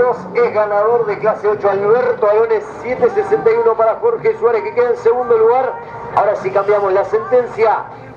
2 es ganador de clase 8 Alberto Alones, 7.61 para Jorge Suárez, que queda en segundo lugar. Ahora sí cambiamos la sentencia.